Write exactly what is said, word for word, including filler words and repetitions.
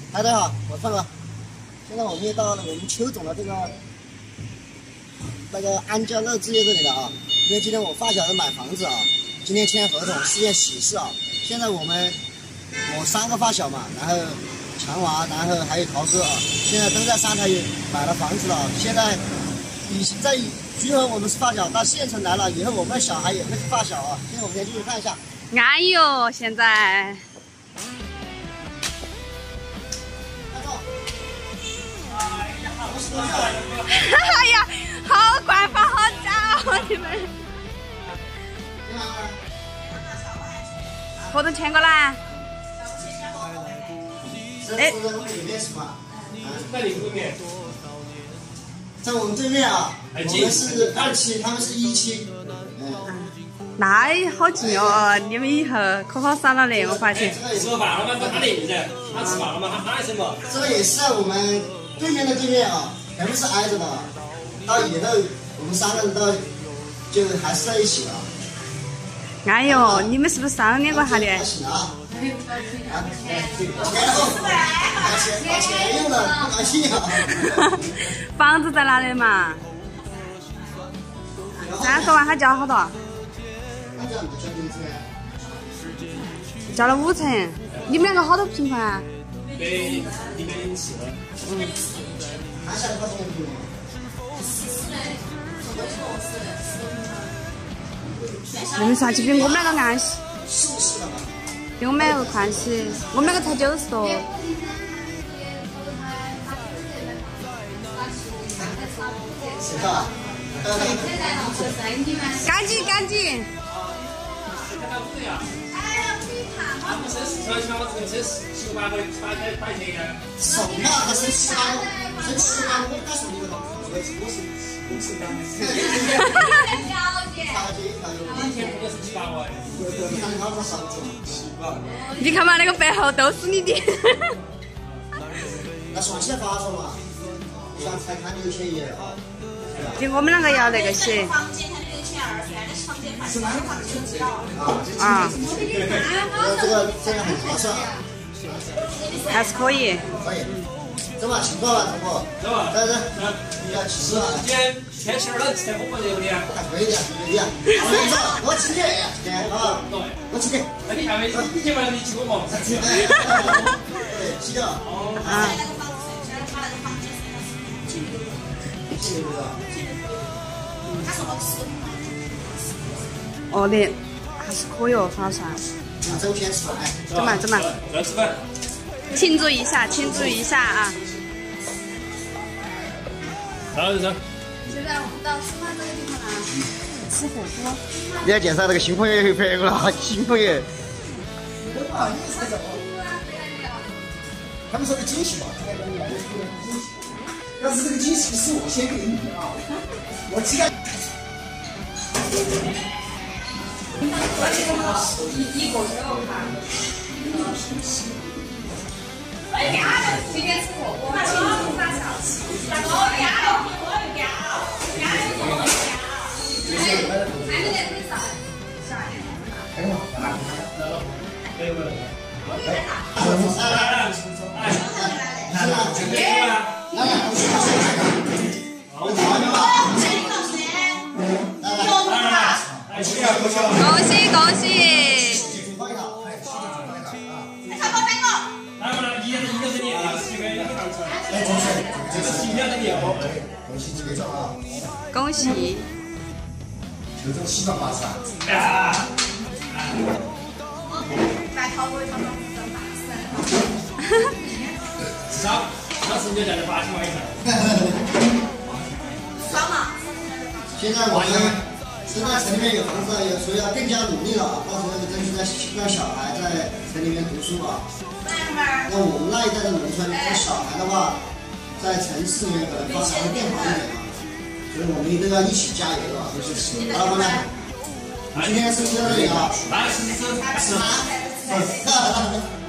大家好，我是范哥。现在我们也到了我们邱总的这个那个安家乐置业这里了啊。因为今天我发小要买房子啊，今天签合同是件喜事啊。现在我们我三个发小嘛，然后强娃，然后还有桃哥啊，现在都在沙滩买了房子了。现在以在徐河我们是发小，到县城来了以后，我们的小孩也会是发小啊。现在我们先进去看一下。 哎呦，现在。 哎呀，好官方，好假哦！你们。合同签过啦。哎。 在你对面。 在我们对面啊，我们是二期，他们是一期。嗯。 那好近哦！你们以后可好耍了嘞，我发现。 吃饭了吗？他的意思，他吃饭了吗？他喊什么？ 这个也是在我们对面的对面啊。 全部是挨着的，到以后我们三个人都就还是在一起了。 哎呦，你们是不是商量过哈的？ 还行啊！啊，钱后，把钱把钱用了，不高兴啊！ 房子在哪里嘛？三十万他交好多？交了五成。你们两个好多平方啊？ 一百一百零四。嗯。 你们算起比我们两个安些，比我们两个宽些，我们两个才九十多。赶紧赶紧！ 什么？他生气吗？生气吗？我告诉你们，我我是我是干的。 你看嘛，那个背后都是你的。 那算起来发说嘛，算才看六千一啊。 比我们两个要那个些。啊。 这个这个很划算啊。 还是可以。 可以。走吧，请过吧，同学。 走吧。 走走。你要骑车。 今天天气冷，才火热的呀。 还可以的，可以的。我我今天今天啊，我今天。 那你下面你今晚你骑我嘛？ 对，骑的。 啊。哦的，还是可以哦，划算。 走先吃饭， 走嘛走嘛， 来吃饭， 庆祝一下，庆祝一下啊！ 走走走。 现在我们到吃饭这个地方了，吃火锅。 你要介绍那个新朋友朋友了，新朋友。 都不好意思走。他们说的惊喜嘛，但是这个惊喜是我先给你的啊，我期待。 一一个就看。哎呀，今天吃火锅，庆祝发小喜。哦呀，我有呀，呀有我呀。哎，还没得多少，少一点。哎呦，来了，没有没有。我给他打。来来来，来来来，准备了。来来，好，好的吧。恭喜恭喜！恭喜！ 就这七万八是吧？ 啊！ 来淘宝一条龙的八十。 至少至少成交价在八千万以上。 爽嘛！ 现在我们。 现在城里面有房子，有所以要更加努力了，到时候争取让让小孩在城里面读书啊。那我们那一代的农村，这小孩的话，在城市里面可能发展会更好一点啊。所以我们一定要一起加油啊！好了，朋友们，今天生日到这里啊， 来，吃吃吃。 吃啥？